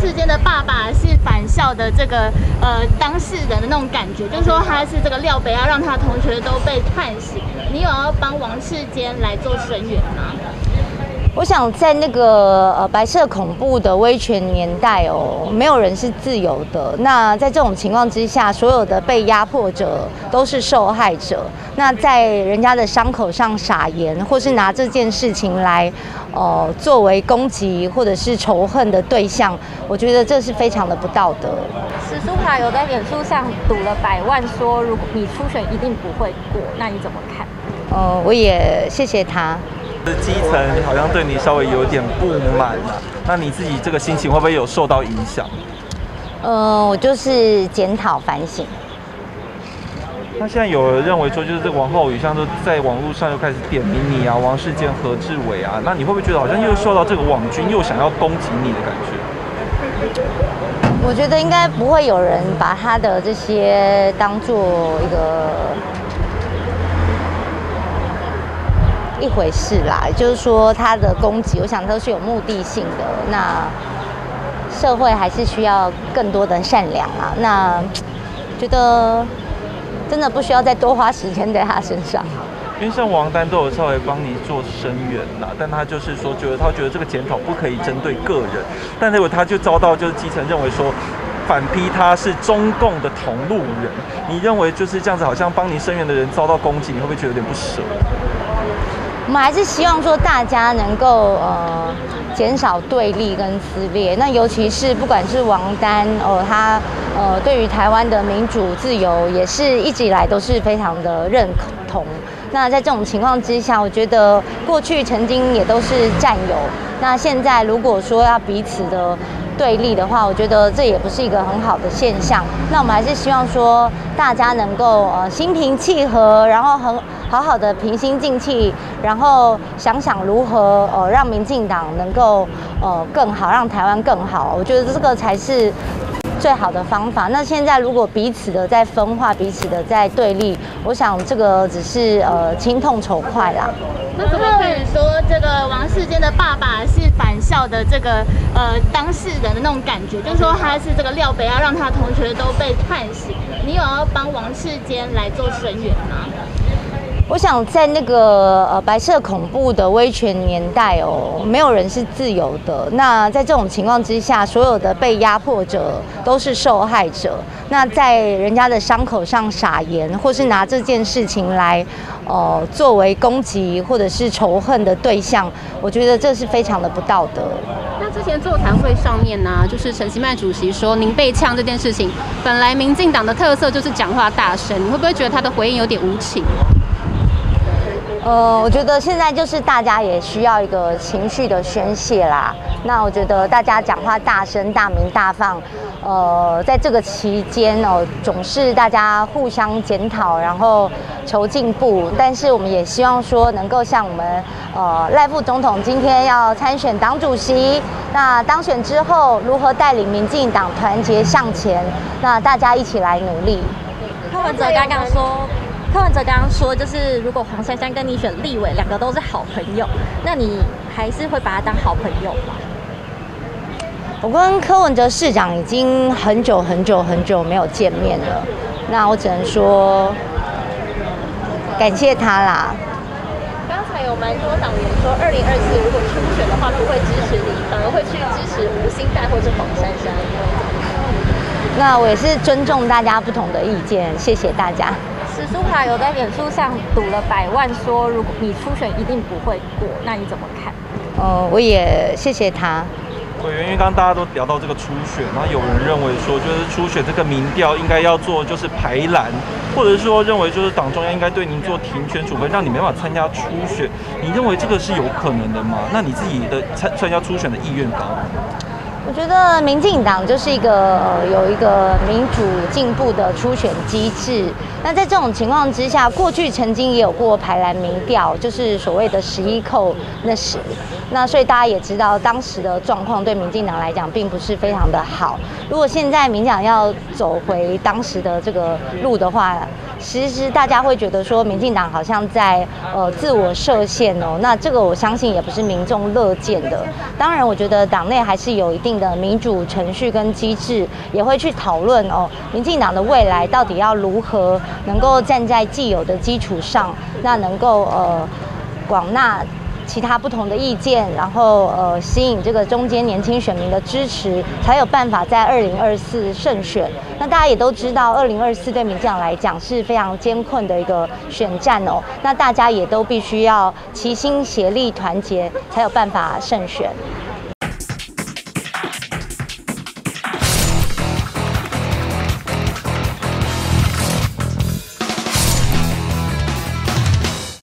世坚的爸爸是返校的这个当事人的那种感觉，就是说他是这个廖北亚让他同学都被判刑了，你有要帮王世坚来做声援吗？ 我想在那个白色恐怖的威权年代哦，没有人是自由的。那在这种情况之下，所有的被压迫者都是受害者。那在人家的伤口上撒盐，或是拿这件事情来作为攻击或者是仇恨的对象，我觉得这是非常的不道德。 史书华有在脸书上赌了100万，说如果你初选一定不会过，那你怎么看？ 我也谢谢他。 基层好像对你稍微有点不满啊，那你自己这个心情会不会有受到影响？ 我就是检讨反省。 那现在有人认为说，就是这王浩宇像都在网络上又开始点名你啊，王世坚、何志伟啊，那你会不会觉得好像又受到这个网军又想要攻击你的感觉？ 我觉得应该不会有人把他的这些当做一回事啦，就是说他的攻击，我想都是有目的性的。那社会还是需要更多的善良啊。那觉得真的不需要再多花时间在他身上。 因为像王丹都有稍微帮你做声援啦，但他就是说他觉得这个检讨不可以针对个人，但结果他就遭到就是基层认为说反批他是中共的同路人。你认为就是这样子，好像帮你声援的人遭到攻击，你会不会觉得有点不舍？ 我们还是希望说大家能够减少对立跟撕裂。那尤其是不管是王丹他对于台湾的民主自由也是一直以来都是非常的认同。那在这种情况之下，我觉得过去曾经也都是战友，那现在如果说要彼此的对立的话，我觉得这也不是一个很好的现象。那我们还是希望说大家能够心平气和，然后好好的平心静气，然后想想如何让民进党能够更好，让台湾更好。我觉得这个才是最好的方法。那现在如果彼此的在分化，彼此的在对立，我想这个只是亲痛仇快啦。 那怎么可以说这个王世坚的爸爸是返校的这个当事人的那种感觉，就是说他是这个廖北亚让他同学都被判刑了，你有要帮王世坚来做声援吗？ 我想在那个白色恐怖的威权年代哦，没有人是自由的。那在这种情况之下，所有的被压迫者都是受害者。那在人家的伤口上撒盐，或是拿这件事情来作为攻击或者是仇恨的对象，我觉得这是非常的不道德。 那之前座谈会上面呢，就是陈其迈主席说，您被呛这件事情，本来民进党的特色就是讲话大声，你会不会觉得他的回应有点无情？ 我觉得现在就是大家也需要一个情绪的宣泄啦。那我觉得大家讲话大声、大鸣大放，在这个期间总是大家互相检讨，然后求进步。但是我们也希望说，能够像我们赖副总统今天要参选党主席，那当选之后如何带领民进党团结向前？那大家一起来努力。 柯文哲刚刚说，就是如果黄珊珊跟你选立委，两个都是好朋友，那你还是会把他当好朋友吗？ 我跟柯文哲市长已经很久没有见面了，那我只能说感谢他啦。 刚才有蛮多党员说，2024如果初选的话不会支持你，反而会去支持吴欣岱或者黄珊珊。 那我也是尊重大家不同的意见，谢谢大家。 史书华有在脸书上赌了100万，说如果你初选一定不会过，那你怎么看？ 我也谢谢他。 委员，因为刚刚大家都聊到这个初选，然后有人认为说，就是初选这个民调应该要做就是排蓝，或者是说认为就是党中央应该对您做停权处分，让你没办法参加初选。你认为这个是有可能的吗？那你自己的参加初选的意愿高吗？ 我觉得民进党就是一个有一个民主进步的初选机制。那在这种情况之下，过去曾经也有过排蓝民调，就是所谓的11扣那时。 那所以大家也知道，当时的状况对民进党来讲并不是非常的好。如果现在民进党要走回当时的这个路的话，其实大家会觉得说，民进党好像在自我设限哦。那这个我相信也不是民众乐见的。当然，我觉得党内还是有一定的民主程序跟机制，也会去讨论哦，民进党的未来到底要如何能够站在既有的基础上，那能够广纳其他不同的意见，然后吸引这个中间年轻选民的支持，才有办法在2024胜选。那大家也都知道，2024对民进党来讲是非常艰困的一个选战哦。那大家也都必须要齐心协力、团结，才有办法胜选。